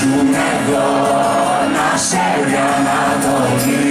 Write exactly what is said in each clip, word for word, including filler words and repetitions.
ζούμε εδώ να σε Ανατολή.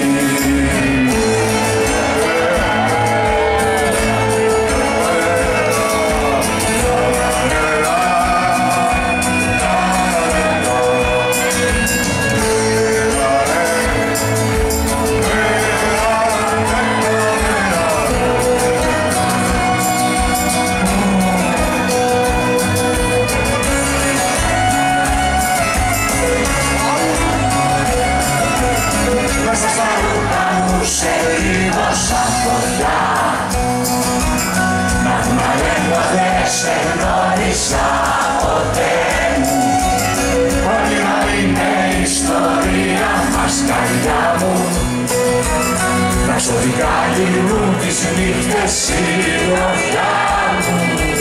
Σε λίγο σαν φωτιά, μαγμαλέγω δεν σε γνώρισα ποτέ μου. Όνειρα είναι ιστορία μας καρδιά μου, τα ξωτικά γυρνούν τις νύχτες συλλογιά μου.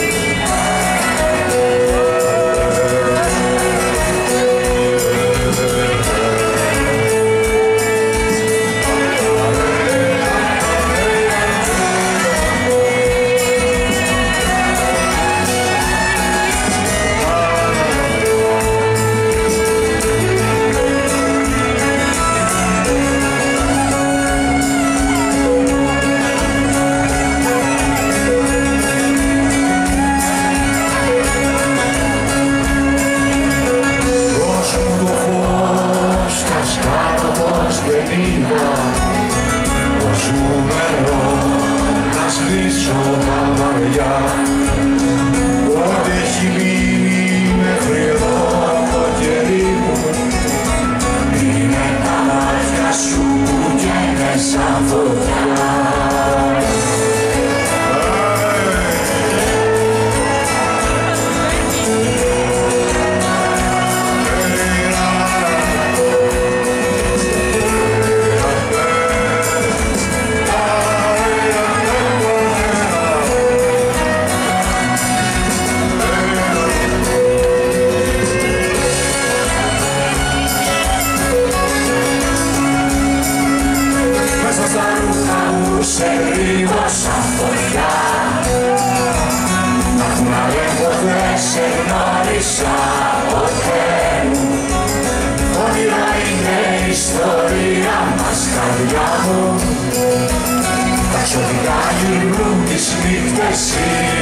Το ζούμερο να σβήσω τα βαριά, ό,τι έχει μείνει μέχρι εδώ το κερί μου είναι τα μάτια σου που καίνε σαν φωτιά. Σε λίγο σαν φωτιά, μαγμαλέγω δεν σε γνώρισα ποτέ μου. Όνειρα είναι ιστορία μας καρδιά μου, τα ξωτικά γυρνούν τις νύχτες.